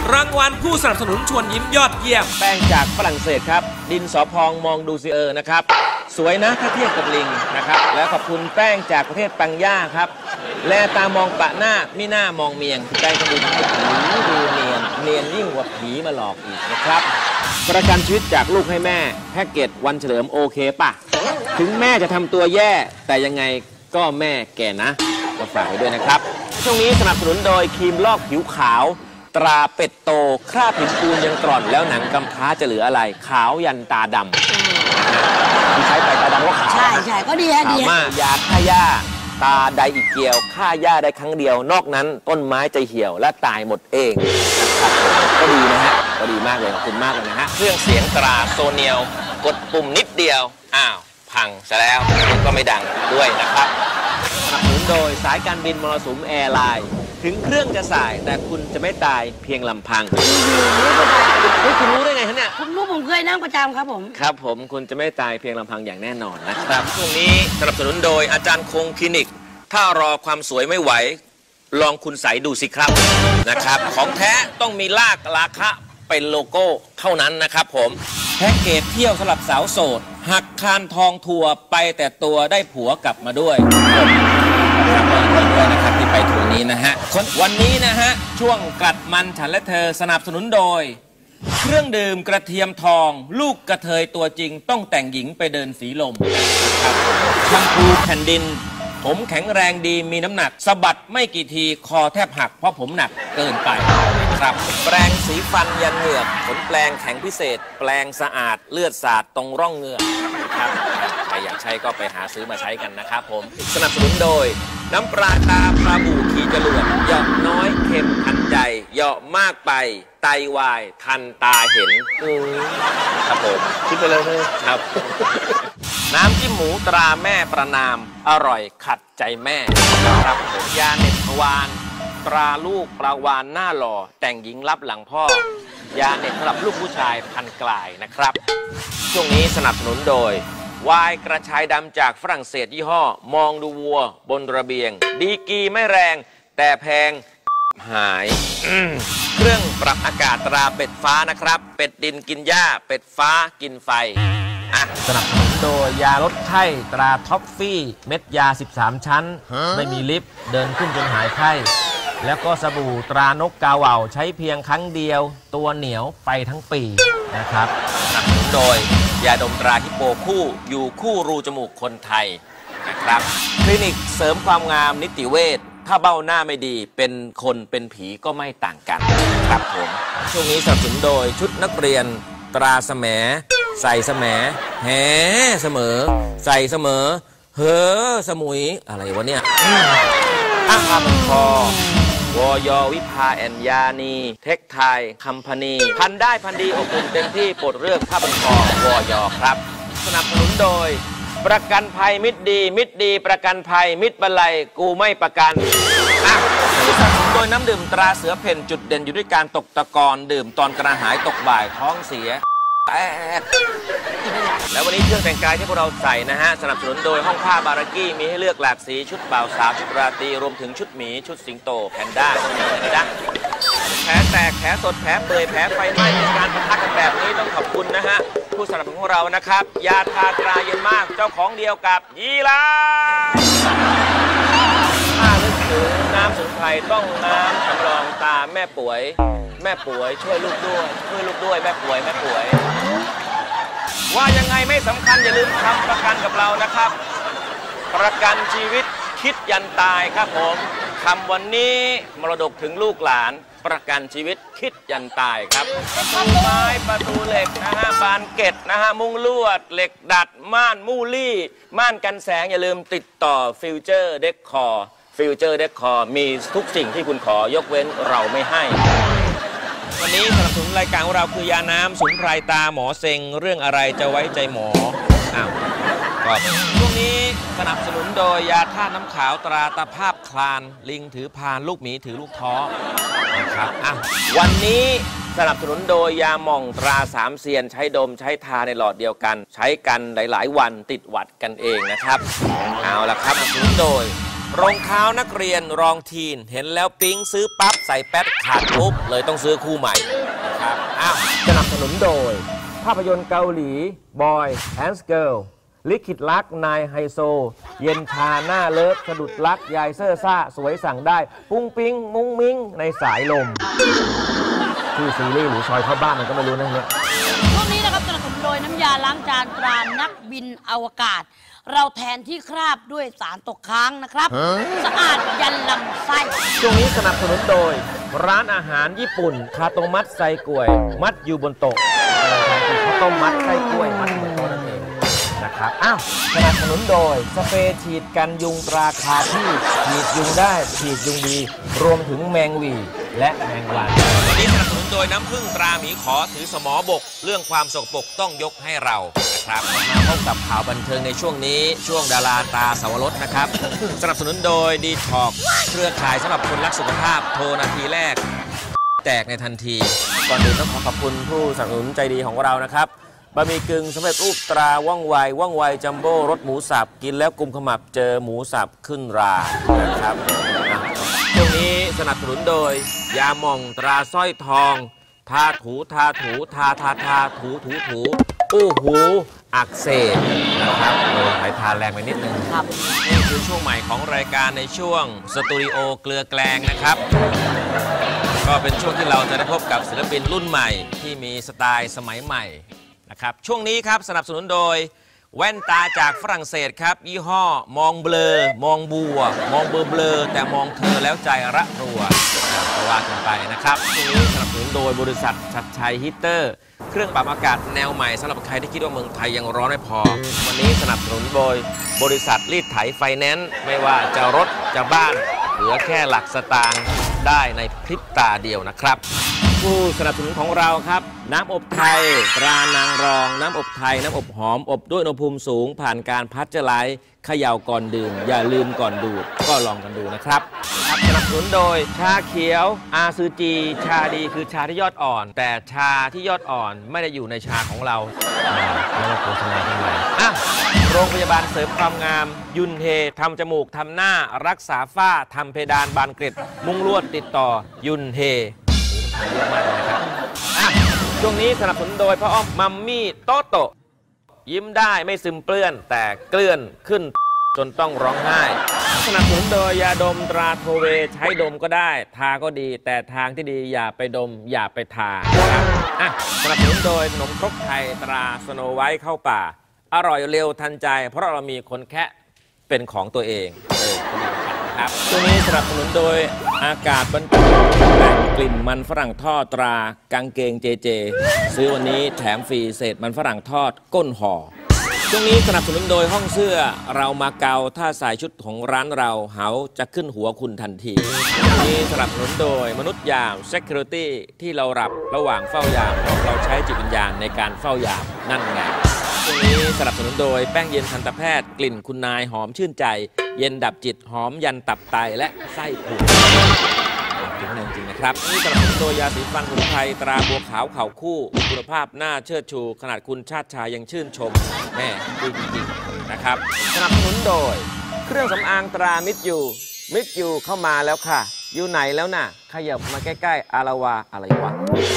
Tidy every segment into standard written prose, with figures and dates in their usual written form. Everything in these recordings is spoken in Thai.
รางวัลผู้สนับสนุนชวนยิ้มยอดเยี่ยมแป้งจากฝรั่งเศสครับดินสอพองมองดูซินะครับสวยนะถ้าเทียบกับลิงนะครับแล้วขอบคุณแป้งจากประเทศปังย่าครับแลตามองปะหน้ามิหน้ามองเมียงแป้งจะดูดูเนียนยิ่งกว่าผีมาหลอกอีกนะครับประกันชีวิตจากลูกให้แม่แพ็กเกจวันเฉลิมโอเคป่ะถึงแม่จะทำตัวแย่แต่ยังไงก็แม่แก่นะก็ฝากไว้ด้วยนะครับช่วงนี้สนับสนุนโดยครีมลอกผิวขาวตราเป็ดโตคราบหินปูนยังกร่อนแล้วหนังกำพร้าจะเหลืออะไรขาวยันตาดำใช้ไปตาดำก็ขาวใช่ก็ดีฮะดีมากยาฆ่าหญ้าตาไดอีกเกียวฆ่าหญ้าได้ครั้งเดียวนอกนั้นต้นไม้จะเหี่ยวและตายหมดเองนะครับก็ดีนะฮะก็ดีมากเลยขอบคุณมากเลยนะฮะเครื่องเสียงตราโซเนียลกดปุ่มนิดเดียวอ้าวพังซะแล้วก็ไม่ดังด้วยนะครับสนับสนุนโดยสายการบินมรสุมแอร์ไลน์ถึงเครื่องจะสายแต่คุณจะไม่ตายเพียงลำพังคุณรู้ได้ไงฮะเนี่ยผมรู้ผมเคยนั่งประจำครับผมครับผมคุณจะไม่ตายเพียงลำพังอย่างแน่นอนนะครับช่วงนี้สนับสนุนโดยอาจารย์คงคลินิกถ้ารอความสวยไม่ไหวลองคุณใสดูสิครับนะครับของแท้ต้องมีลากราคะเป็นโลโก้เท่านั้นนะครับผมแพ็กเกจเที่ยวสำหรับสาวโสดหักคานทองทัวร์ไปแต่ตัวได้ผัวกลับมาด้วยด้วยนะครับที่ไปทัวร์นี้นะฮะวันนี้นะฮะช่วงกัดมันฉันและเธอสนับสนุนโดยเครื่องดื่มกระเทียมทองลูกกระเทยตัวจริงต้องแต่งหญิงไปเดินสีลมครับแชมพูแผ่นดินผมแข็งแรงดีมีน้ำหนักสะบัดไม่กี่ทีคอแทบหักเพราะผมหนักเกินไปครับแปรงสีฟันยันเหงือกขนแปรงแข็งพิเศษแปรงสะอาดเลือดสาดตรงร่องเหงือกครับใครอยากใช้ก็ไปหาซื้อมาใช้กันนะครับผมสนับสนุนโดยน้ำปลาตาปลาบู่ขีจรวดเหยาะน้อยเค็มทันใจเหยาะมากไปไตวายทันตาเห็นครับผมคิดไปเลยครับน้ำจิ้มหมูตราแม่ประนามอร่อยขัดใจแม่ครับผมยาเน็ตวานตราลูกปลาวานหน้าหล่อแต่งหญิงรับหลังพ่อยาเน็ตสำหรับลูกผู้ชายพันกลายนะครับช่วงนี้สนับสนุนโดยวายกระชายดำจากฝรั่งเศสยี่ห้อมองดูวัวบนระเบียงดีกีไม่แรงแต่แพงหายเครื่องปรับอากาศตราเป็ดฟ้านะครับเป็ดดินกินหญ้าเป็ดฟ้ากินไฟสนับสนุนโดยยาลดไข้ตราท็อฟฟี่เม็ดยา13ชั้นไม่มีลิฟต์เดินขึ้นจนหายไข้แล้วก็สบู่ตรานกกาเหว่าใช้เพียงครั้งเดียวตัวเหนียวไปทั้งปีนะครับสนับสนุนโดยยาดมตราฮิปโปคู่อยู่คู่รูจมูกคนไทยนะครับคลินิกเสริมความงามนิติเวชถ้าเบ้าหน้าไม่ดีเป็นคนเป็นผีก็ไม่ต่างกันครับผมช่วงนี้สนับสนุนโดยชุดนักเรียนตราแสมใส่แสมแห่เสมอใส่เสมอเฮ้อสมุยอะไรวะเนี่ยผ้าพันคอวอยวิภาแอนยานีเทคไทยคัมพานีพันได้พันดีอบอุ่นเต็มที่โปรดเลือกผ้าพันคอวอยครับสนับสนุนโดยประกันภัยมิตรดีประกันภัยมิตรบรรลัยกูไม่ประกันสนับสนุนโดยน้ำดื่มตราเสือเพ่นจุดเด่นอยู่ด้วยการตกตะกอนดื่มตอนกระหายตกบ่ายท้องเสียแล้ววันนี้เครื่องแต่งกายที่พวกเราใส่นะฮะสนับสนุนโดยห้องผ้าบารากี้มีให้เลือกหลากสีชุดบ่าวสาวชุดราตรีรวมถึงชุดหมีชุดสิงโตแพนด้านะจ๊ะแผลแตกแผลสดแผลเปื่อยแผลไฟไหม้ในการปะทะกันแบบนี้ต้องขอบคุณนะฮะผู้สนับสนุนของเรานะครับยาทาตราเย็นมากเจ้าของเดียวกับยีราฟถ้านึกถึงน้ำสมุนไพรต้องน้ำสำรองตาแม่ป่วยช่วยลูกด้วยแม่ป่วยว่ายังไงไม่สำคัญอย่าลืมทำประกันกับเรานะครับประกันชีวิตคิดยันตายครับผมทำวันนี้มรดกถึงลูกหลานประกันชีวิตคิดยันตายครับประตูไม้ประตูเหล็กนะฮะบานเกล็ดนะฮะมุ้งลวดเหล็กดัดม่านมูลี่ม่านกันแสงอย่าลืมติดต่อฟิวเจอร์เดคคอร์มีทุกสิ่งที่คุณขอยกเว้นเราไม่ให้วันนี้สนับสนุนรายการของเราคือยาน้ำสมุนไพรตาหมอเซ็งเรื่องอะไรจะไว้ใจหมอก็ช่วงนี้สนับสนุนโดยยาธาตุน้ำขาวตราตะภาพคลานลิงถือพานลูกหมีถือลูกท้อนะครับวันนี้สนับสนุนโดยยาหม่องตราสามเซียนใช้ดมใช้ทาในหลอดเดียวกันใช้กันหลายๆวันติดหวัดกันเองนะครับเอาละครับสนับสนุนโดยรองเท้านักเรียนรองทีนเห็นแล้วปิ๊งซื้อปั๊บใส่แป๊ดขาดปุ๊บเลยต้องซื้อคู่ใหม่นะครับสนับสนุนโดยภาพยนตร์เกาหลี Boy and Girl ลิขิตรักนายไฮโซเย็นชาหน้าเลิฟสะดุดรักยายเซ่อซ่าสวยสั่งได้ปุ้งปิ้งมุ้งมิ้งในสายลมชื่อซีรีส์หรือซอยเข้าบ้านมันก็ไม่รู้นะเนี่ยช่วงนี้นะครับสนับสนุนโดยน้ำยาล้างจานตรานักบินอวกาศเราแทนที่คราบด้วยสารตกค้างนะครับสะอาดยันลำไส้ช่วงนี้สนับสนุนโดยร้านอาหารญี่ปุ่นคาโตมัตไส้กล้วยมัดอยู่บนโต๊ะข้าวต้มมัดไส้กล้วยมัดอยู่บนโต๊ะนั่นเองนะครับสนับสนุนโดยสเปรย์ฉีดกันยุงตราคาที่ฉีดยุงได้ฉีดยุงดีรวมถึงแมงวีและแมงวันวันนี้สนับสนุนโดยน้ำผึ้งตราหมีขอถือสมอบกเรื่องความสกปรกต้องยกให้เรานะครับมาพบกับข่าวบันเทิงในช่วงนี้ช่วงดาราตาสวรสนะครับสนับสนุนโดยดีท็อกเครือข่ายสำหรับคนรักสุขภาพโทรนาทีแรกแตกในทันทีก่อนอื่นต้องขอบคุณผู้สนับสนุนใจดีของเรานะครับบะหมี่กึ่งสำเร็จรูปตราว่องไวจัมโบ้รสหมูสับกินแล้วกุมขมับเจอหมูสับขึ้นรานะครับช่วงนี้สนับสนุนโดยยาหม่องตราสร้อยทองทาถูทาถูอู้หูอักเสบนะครับหายทานแรงไปนิดนึงครับนี่คือช่วงใหม่ของรายการในช่วงสตูดิโอเกลือแกลงนะครับก็เป็นช่วงที่เราจะได้พบกับศิลปินรุ่นใหม่ที่มีสไตล์สมัยใหม่นะครับช่วงนี้ครับสนับสนุนโดยแว่นตาจากฝรั่งเศสครับยี่ห้อมองเบลอมองบัวมองเบลอแต่มองเธอแล้วใจระรัวก็ว่ากันไปนะครับช่วงนี้สนับสนุนโดยบริษัทชัดชัยฮีตเตอร์เครื่องปรับอากาศแนวใหม่สำหรับใครที่คิดว่าเมืองไทยยังร้อนไม่พอวันนี้สนับสนุนโดยบริษัทรีดไถไฟแนนซ์ไม่ว่าจะรถจะบ้านเหลือแค่หลักสตางค์ได้ในพริบตาเดียวนะครับผู้สนับสนุนของเราครับน้ำอบไทยตรานางรองน้ำอบไทยน้ำอบหอมอบด้วยอุณหภูมิสูงผ่านการพัชเจอร์ไลท์เขย่าก่อนดื่มอย่าลืมก่อนดูดก็ลองกันดูนะครับสนับสนุนโดยชาเขียวอาซือจีชาดีคือชาที่ยอดอ่อนแต่ชาที่ยอดอ่อนไม่ได้อยู่ในชาของเราไม่ได้โฆษณาทำไมโรงพยาบาลเสริมความงามยุนเฮทำจมูกทำหน้ารักษาฝ้าทำเพดานบานเกล็ดมุ้งลวดติดต่อยุนเฮเยอะมากนะครับช่วงนี้สนับสนุนโดยพ่ออ้อมมัมมี่โตโตยิ้มได้ไม่ซึมเปลื้อนแต่เกลื่อนขึ้นจนต้องร้องไห้สนับสนุนโดยยาดมตราโทเวใช้ดมก็ได้ทาก็ดีแต่ทางที่ดีอย่าไปดมอย่าไปทาครับสนับสนุนโดยขนมครกไทยตราสโนไวท์เข้าป่าอร่อยเร็วทันใจเพราะเรามีคนแค่เป็นของตัวเองครับช่วงนี้สนับสนุนโดยอากาศบรรจุแต่งกลิ่นมันฝรั่งทอดตรากางเกงเจเจซื้อวันนี้แถมฟรีเศษมันฝรั่งทอดก้นห่อช่วงนี้สนับสนุนโดยห้องเสื้อเรามาเกาถ้าใส่ชุดของร้านเราเหาจะขึ้นหัวคุณทันทีช่วงนี้สนับสนุนโดยมนุษย์ยาม Security ที่เราหลับระหว่างเฝ้ายามเราใช้จิตวิญญาณในการเฝ้ายามนั่นไงช่วงนี้สนับสนุนโดยแป้งเย็นทันตแพทย์กลิ่นคุณนายหอมชื่นใจเย็นดับจิตหอมยันตับไตและไส้พุงถึงนั่นจริงนะครับนี่สนับสนุนโดยยาสีฟันสมุนไพรตราบัวขาวเข่าคู่คุณภาพน่าเชิดชูขนาดคุณชาติชายยังชื่นชมแม่ดีจริงๆนะครับสนับสนุนโดยเครื่องสำอางตรามิตยูเข้ามาแล้วค่ะอยู่ไหนแล้วน่ะขยับมาใกล้ๆอาราวาอะไรวะ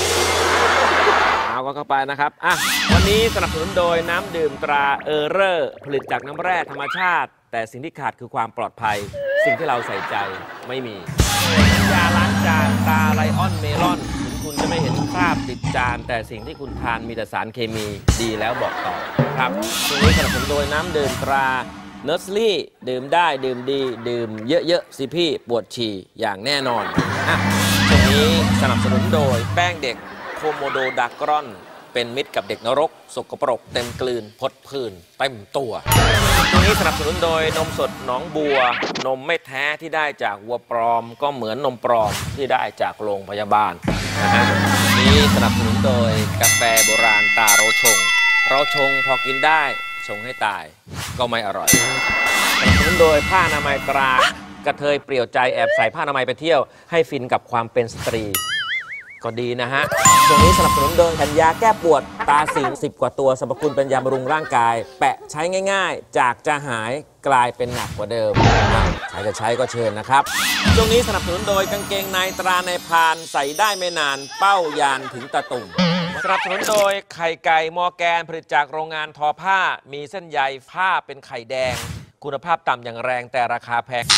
เอาก็เข้าไปนะครับวันนี้สนับสนุนโดยน้ำดื่มตราเออร์เรอร์ผลิตจากน้ำแร่ธรรมชาติแต่สิ่งที่ขาดคือความปลอดภัยสิ่งที่เราใส่ใจไม่มียาล้างจานตาไลออนเมลอนถึงคุณจะไม่เห็นคราบติดจานแต่สิ่งที่คุณทานมีแต่สารเคมีดีแล้วบอกต่อครับตรงนี้สนับสนุนโดยน้ำดื่มตราเนอร์สลี่ดื่มได้ดื่มดีดื่มเยอะๆสิพี่ปวดฉี่อย่างแน่นอนตรงนี้สนับสนุนโดยแป้งเด็กโคโมโดดากรอนเป็นมิตรกับเด็กนรกสกปรกเต็มกลืนพดผื่นเต็มตัวตรงนี้สนับสนุนโดยนมสดหนองบัวนมไม่แท้ที่ได้จากวัวปลอมก็เหมือนนมปลอมที่ได้จากโรงพยาบาลนี้สนับสนุนโดยกาแฟโบราณตาเราชงพอกินได้ชงให้ตายก็ไม่อร่อยสนับสนุนโดยผ้าอนามัยตรากระเทยเปลี่ยวใจแอบใส่ผ้าอนามัยไปเที่ยวให้ฟินกับความเป็นสตรีก็ดีนะฮะตรงนี้สนับสนุนโดยแผ่นยาแก้ปวดตาสิง10 กว่าตัวสรรพคุณเป็นยาบำรุงร่างกายแปะใช้ง่ายๆจากจะหายกลายเป็นหนักกว่าเดิมใครจะใช้ก็เชิญนะครับช่วงนี้สนับสนุนโดยกางเกงในตราในพานใส่ได้ไม่นานเป้ายานถึงตะตุ่มสนับสนุนโดยไข่ไก่มอร์แกนผลิตจากโรงงานทอผ้ามีเส้นใยผ้าเป็นไข่แดงคุณภาพต่ำอย่างแรงแต่ราคาแพง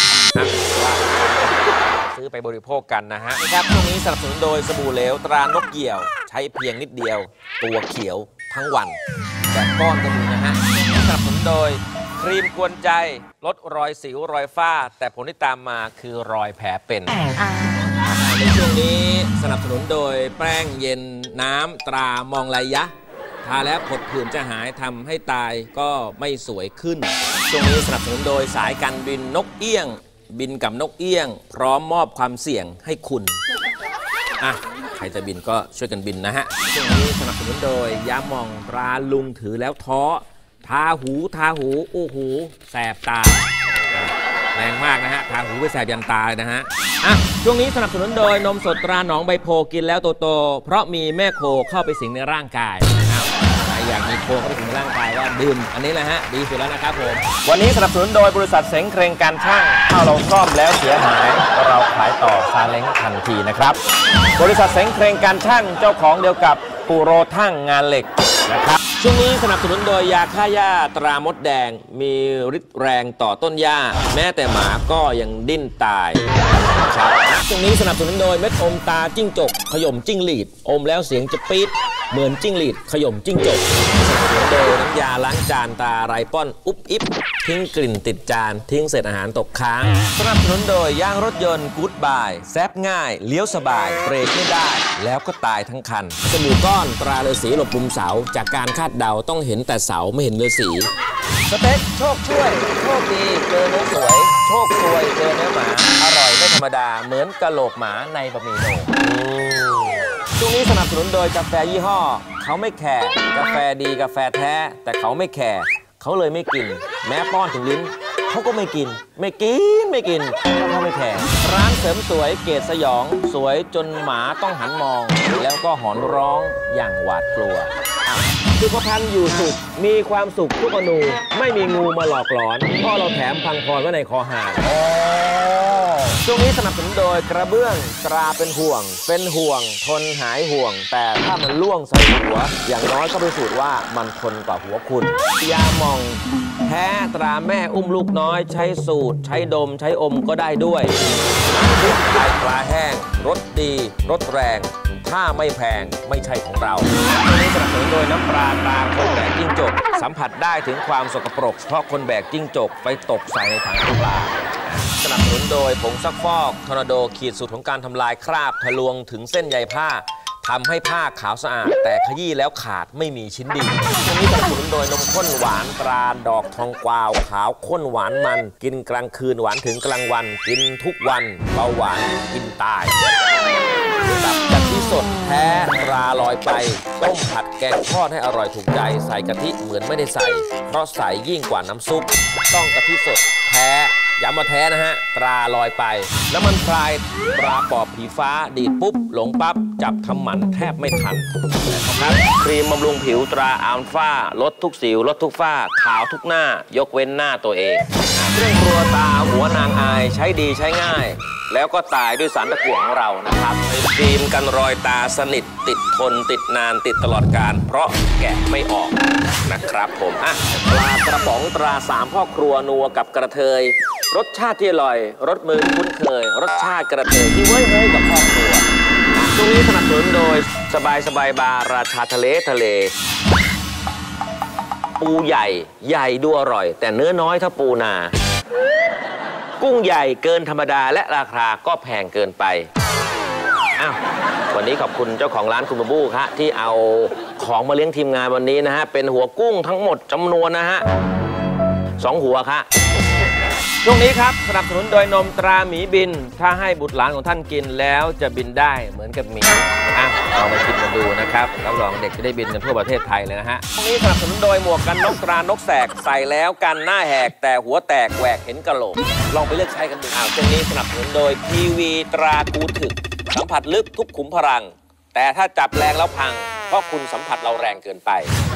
ซื้อไปบริโภคกันนะฮะครับช่วงนี้สนับสนุนโดยสบู่เหลวตรานกเหยี่ยวใช้เพียงนิดเดียวตัวเขียวทั้งวันแต่ก้อนก็มีนะฮะสนับสนุนโดยครีมกวนใจลดรอยสิวรอยฝ้าแต่ผลที่ตามมาคือรอยแผลเป็นในช่วงนี้สนับสนุนโดยแป้งเย็นน้ำตรามองลายยะทาแล้วผดผื่นจะหายทำให้ตายก็ไม่สวยขึ้นช่วงนี้สนับสนุนโดยสายการบินนกเอี้ยงบินกับนกเอี้ยงพร้อมมอบความเสี่ยงให้คุณใครจะบินก็ช่วยกันบินนะฮะช่วงนี้สนับสนุนโดยยาหม่องตราลุงถือแล้วท้อทาหูโอ้โหแสบตาแรงมากนะฮะทาหูไปแสบยันตาเลยนะฮะช่วงนี้สนับสนุนโดยนมสดตราหนองใบโพกินแล้วโตเพราะมีแม่โคเข้าไปสิงในร่างกายใครอยากมีโคเข้าไปสิงในร่างกายก็ดื่มอันนี้แหละฮะดีสุดแล้วนะครับผมวันนี้สนับสนุนโดยบริษัทเสงเครงการช่างถ้าเราซ่อมแล้วเสียหายเราขายต่อซาเล้งทันทีนะครับบริษัทเสงเครงการช่างเจ้าของเดียวกับปูโรทั่งงานเหล็กนะครับช่วงนี้สนับสนุนโดยยาฆ่าหญ้าตรามดแดงมีฤทธิ์แรงต่อต้นหญ้าแม้แต่หมาก็ยังดิ้นตายครับช่วงนี้สนับสนุนโดยเม็ดอมตาจิ้งจกขย่มจิ้งหรีดอมแล้วเสียงจะปี๊ดเหมือนจิ้งหรีดขย่มจิ้งจกสนับสนุนโดยน้ำยาล้างจานตาไรป้อนอุ๊บอิ๊บทิ้งกลิ่นติดจานทิ้งเศษอาหารตกค้างสนับสนุนโดยยางรถยนต์กู๊ดบายแซบง่ายเลี้ยวสบายเบรกไม่ได้แล้วก็ตายทั้งคันสบู่ก้อนตราฤาษีหลบมุมเสาจากการคาดเดาต้องเห็นแต่เสาไม่เห็นฤาษีสเต็กโชคช่วยโชคดีเจอเนื้อสวยโชคซวยเจอเนื้อหมาอร่อยไม่ธรรมดาเหมือนกะโหลกหมาในบะหมี่โหน่ช่วงนี้สนับสนุนโดยกาแฟยี่ห้อเขาไม่แคร์กาแฟดีกาแฟแท้แต่เขาไม่แคร์เขาเลยไม่กินแม้ป้อนถึงลิ้นเขาก็ไม่กินเพราะเขาไม่แคร์ร้านเสริมสวยเกศสยองสวยจนหมาต้องหันมองแล้วก็หอนร้องอย่างหวาดกลัวสุขภัณฑ์อยู่สุขมีความสุขทุกอนูไม่มีงูมาหลอกหลอนพ่อเราแถมพังพรไว้ในคอหาดช่วงนี้สนับสนุนโดยกระเบื้องตราเป็นห่วงทนหายห่วงแต่ถ้ามันล่วงใส่หัวอย่างน้อยก็พิสูจน์ว่ามันทนกว่าหัวคุณยาหม่องแท้ตราแม่อุ้มลูกน้อยใช้สูตรใช้ดมใช้อมก็ได้ด้วยพริกไทยปลาแห้งรสดีรสแรงถ้าไม่แพงไม่ใช่ของเราช่วงนี้สนับสนุนโดยน้ำปลาตราคนแบกจิ้งจกสัมผัสได้ถึงความสกปรกเพราะคนแบกจิ้งจกไปตกใส่ในถังปลาสนับสนุนโดยผงซักฟอกทอร์นาโดขีดสุดของการทำลายคราบทะลวงถึงเส้นใยผ้าทำให้ผ้าขาวสะอาดแต่ขยี้แล้วขาดไม่มีชิ้นดีช่วงนี้สนับสนุนโดยนมข้นหวานตราดอกทองกวาวขาวข้นหวานมันกินกลางคืนหวานถึงกลางวันกินทุกวันเบาหวานกินตายตับกะทิสดแท้ตราลอยไปต้มผัดแกงทอดให้อร่อยถูกใจใส่กะทิเหมือนไม่ได้ใส่เพราะใส่ยิ่งกว่าน้ำซุปต้องกะทิสดแท้ย้ำมาแท้นะฮะตราลอยไปแล้วมันพรายตราปอบผีฟ้าดีดปุ๊บหลงปั๊บจับทำหมันแทบไม่ทันนะครับครีมบำรุงผิวตราอัลฟาลดทุกสิวลดทุกฝ้าขาวทุกหน้ายกเว้นหน้าตัวเองเครื่องครัวตาหัวนางอายใช้ดีใช้ง่ายแล้วก็ตายด้วยสารตะกั่วของเรานะครับครีมกันรอยตาสนิทติดทนติดนานติดตลอดการเพราะแกะไม่ออกนะครับผมปลากระป๋องตรา3พ่อครัวนัวกับกระเทยรสชาติที่อร่อยรสมือคุ้นเคยรสชาติกระเทยที่เว้ยกับพ่อครัวช่วงนี้สนับสนุนโดยสบายบาร์ราชาทะเลปูใหญ่ดูอร่อยแต่เนื้อน้อยเท่าปูนากุ้งใหญ่เกินธรรมดาและราคาก็แพงเกินไปวันนี้ขอบคุณเจ้าของร้านคุณบูครับที่เอาของมาเลี้ยงทีมงานวันนี้นะฮะเป็นหัวกุ้งทั้งหมดจำนวนนะฮะ2 หัวครับช่วงนี้ครับสนับสนุนโดยนมตราหมีบินถ้าให้บุตรหลานของท่านกินแล้วจะบินได้เหมือนกับหมีลองมากินมาดูนะครับรับรองเด็กจะได้บินกันทั่วประเทศไทยเลยนะฮะช่วงนี้สนับสนุนโดยหมวกกันนกตรานกแสกใส่แล้วกันหน้าแหกแต่หัวแตกแหวกเห็นกะโหลกลองไปเลือกใช้กันดูช่วงนี้สนับสนุนโดยทีวีตรากูถึกสัมผัสลึกทุกขุมพลังแต่ถ้าจับแรงแล้วพังเพราะคุณสัมผัสเราแรงเกินไป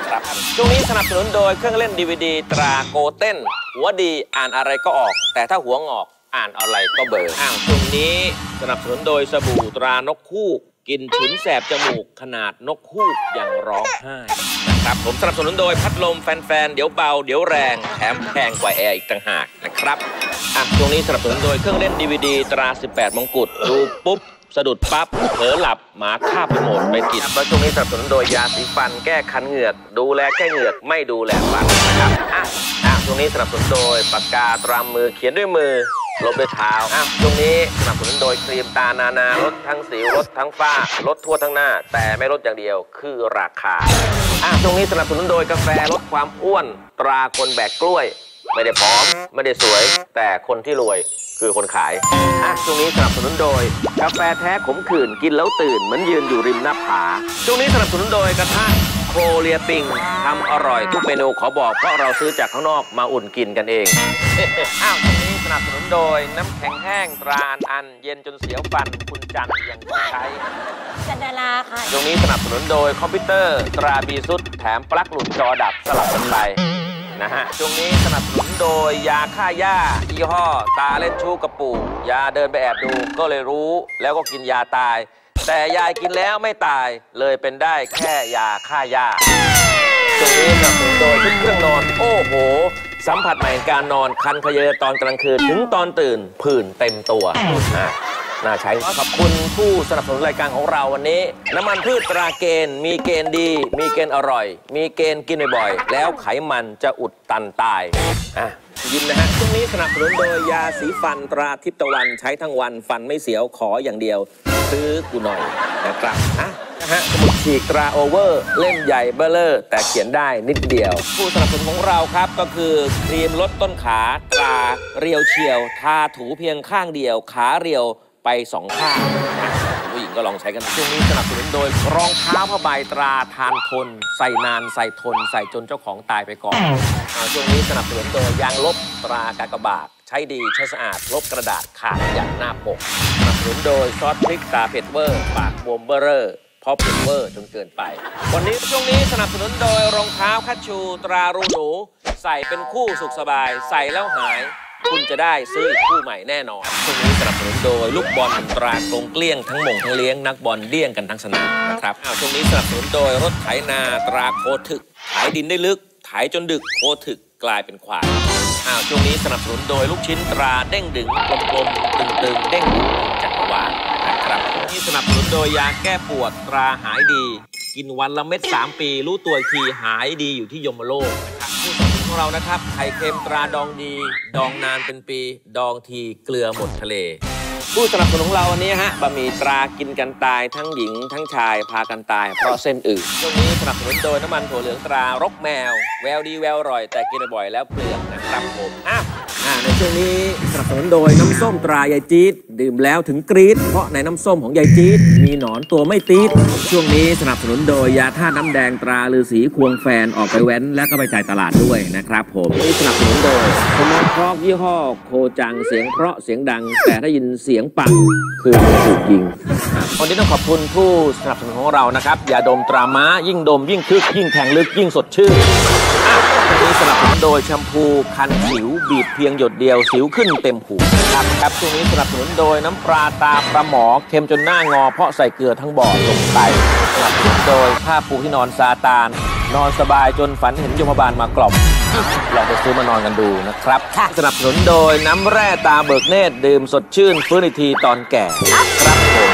นะครับช่วงนี้สนับสนุนโดยเครื่องเล่น DVD ตราโกเต้นหัวดีอ่านอะไรก็ออกแต่ถ้าหัวงอกอ่านอะไรก็เบลอช่วงนี้สนับสนุนโดยสบู่ตรานกฮูกกินฉุนแสบจมูกขนาดนกฮูกอย่างร้องไห้นะครับผมสนับสนุนโดยพัดลมแฟนๆเดี๋ยวเบาเดี๋ยวแรงแถมแพงกว่าแอร์อีกต่างหากนะครับช่วงนี้สนับสนุนโดยเครื่องเล่น DVD ตรา18มงกุฎดูปุ๊บสะดุดปั๊บเผลอหลับหมาคาบไปหมดไปกินแล้วช่วงนี้สนับสนุนโดยยาสีฟันแก้คันเหงือกดูแลแค่เหงือกไม่ดูแลฟันนะครับช่วงนี้สนับสนุนโดยปากกาตรามือเขียนด้วยมือลบด้วยเท้าช่วงนี้สนับสนุนโดยครีมตานาลดทั้งสิวลดทั้งฝ้าลดทั่วทั้งหน้าแต่ไม่ลดอย่างเดียวคือราคาช่วงนี้สนับสนุนโดยกาแฟลดความอ้วนตราคนแบกกล้วยไม่ได้ผอมไม่ได้สวยแต่คนที่รวยคือคนขายช่วงนี้สนับสนุนโดยกาแฟแท้ขมขื่นกินแล้วตื่นเหมือนยืนอยู่ริมหน้าผาช่วงนี้สนับสนุนโดยกระทะโคเรียปิงทำอร่อยทุกเมนูขอบอกเพราะเราซื้อจากข้างนอกมาอุ่นกินกันเองช่วงนี้สนับสนุนโดยน้ำแข็งแห้งตราอันเย็นจนเสียวฟันคุณจันยังใช้จันดาราค่ะช่วงนี้สนับสนุนโดยคอมพิวเตอร์ตราบีซุดแถมปลั๊กหลุดจอดับสลับกันไปช่วงนี้สนับสนุนโดยยาฆ่าหญ้ายี่ห้อตาเล่นชู้กระปูยาเดินไปแอบดูก็เลยรู้แล้วก็กินยาตายแต่ยายกินแล้วไม่ตายเลยเป็นได้แค่ยาฆ่าหญ้าช่วงนี้สนับสนุนโดยชุดเครื่องนอนโอ้โหสัมผัสใหม่การนอนคันขยเยตอนกลางคืนถึงตอนตื่นผื่นเต็มตัวน่าใช้ขอบคุณผู้สนับสนุนรายการของเราวันนี้น้ำมันพืชตราเกณฑ์มีเกณฑ์ดีมีเกณฑ์อร่อยมีเกณฑ์กินบ่อยๆแล้วไขมันจะอุดตันตายยิ้มนะฮะช่วงนี้สนับสนุนโดยยาสีฟันตราทิพย์ตะวันใช้ทั้งวันฟันไม่เสียวขออย่างเดียวซื้อกูหน่อยนะครับสมุดฉีกตราโอเวอร์เล่มใหญ่เบ้อเลอร์แต่เขียนได้นิดเดียวผู้สนับสนุนของเราครับก็คือครีมลดต้นขาตราเรียวเฉียวทาถูเพียงข้างเดียวขาเรียวไป2ข้างผู้หญิงก็ลองใช้กันช่วงนี้สนับสนุนโดยรองเท้าผ้าใบตราทานทนใส่นานใส่ทนใส่จนเจ้าของตายไปก่อนช่วงนี้สนับสนุนโดยยางลบตรากากบาทใช้ดีใช้สะอาดลบกระดาษขาดอย่างหน้าปกสนับสนุนโดยซอสพริกตาเผ็ดเวอร์ปากบวมเบ้อเร่อเพราะเผ็ดเวอร์จนเกินไปวันนี้ช่วงนี้สนับสนุนโดยรองเท้าคัชชูตรารูหนูใส่เป็นคู่สุขสบายใส่แล้วหายคุณจะได้ซื้อคู่ใหม่แน่นอนช่วงนี้สนับสนุนโดยลูกบอลตรากรงเกลี้ยงทั้งหม่งทั้งเลี้ยงนักบอลเดี้ยงกันทั้งสนามนะครับช่วงนี้สนับสนุนโดยรถไถนาตราโคถึกไถดินได้ลึกไถจนดึกโคถึกกลายเป็นควายช่วงนี้สนับสนุนโดยลูกชิ้นตราเด้งดึงกลมๆตึงๆเด้งดึงจักรวาลนะครับที่สนับสนุนโดยยาแก้ปวดตราหายดีกินวันละเม็ด3 ปีรู้ตัวอีกทีหายดีอยู่ที่ยมโลกนะครับผู้สนับสนุนของเรานะครับไข่เค็มตราดองดีดองนานเป็นปีดองทีเกลือหมดทะเลผู้สนับสนุนของเราวันนี้บะหมี่ตรากินกันตายทั้งหญิงทั้งชายพากันตายเพราะเส้นอื่นช่วงนี้สนับสนุนโดยน้ำมันถั่วเหลืองตรารกแมวแววดีแววอร่อยแต่กินบ่อยแล้วเปลือกนะครับผมในช่วงนี้สนับสนุนโดยน้ำส้มตรายายจี๊ดดื่มแล้วถึงกรี๊ดเพราะในน้ำส้มของยายจี๊ดมีหนอนตัวไม่ตีดช่วงนี้สนับสนุนโดยยาธาตุน้ำแดงตราฤาษีควงแฟนออกไปแว้นแล้วก็ไปจ่ายตลาดด้วยนะครับผมนี่สนับสนุนโดยสมาร์ทคอกยี่ห้อโคจังเสียงเพราะเสียงดังแต่ได้ยินเสียงปังคือถูกยิงวันนี้ต้องขอบคุณผู้สนับสนุนของเรานะครับยาดมตราม้ายิ่งดมยิ่งคึกยิ่งแทงลึกยิ่งสดชื่นวันนี้สนับสนุนโดยแชมพูคันสิวบีบเพียงหยดเดียวสิวขึ้นเต็มหูครับช่วงนี้สนับสนุนโดยน้ำปลาตาปลาหมอเค็มจนหน้างอเพราะใส่เกลือทั้งบ่อลงไปสนับสนุนโดยผ้าปูที่นอนซาตานนอนสบายจนฝันเห็นยมบาลมากล่อมลองไปซื้อมานอนกันดูนะครับสนับสนุนโดยน้ำแร่ตาเบิกเนตรดื่มสดชื่นฟื้นอีกทีตอนแก่ครับผม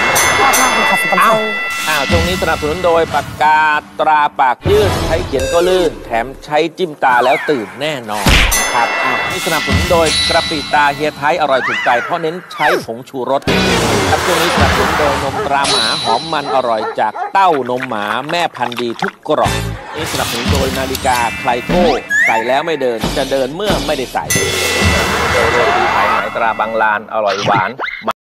ช่วงนี้สนับสนุนโดยปากกาตราปากยืดใช้เขียนก็ลื่นแถมใช้จิ้มตาแล้วตื่นแน่นอนนะครับนี่สนับสนุนโดยกระปิตาเฮียไทยอร่อยถูกใจเพราะเน้นใช้ผงชูรสครับช่วงนี้สนับสนุนโดยนมตราหมาหอมมันอร่อยจากเต้านมหมาแม่พันธุ์ดีทุกกล่องนี่สนับสนุนโดยนาฬิกาไคลโก้ใส่แล้วไม่เดินจะเดินเมื่อไม่ได้ใส่โดยดีภายในตราบางลานอร่อยหวาน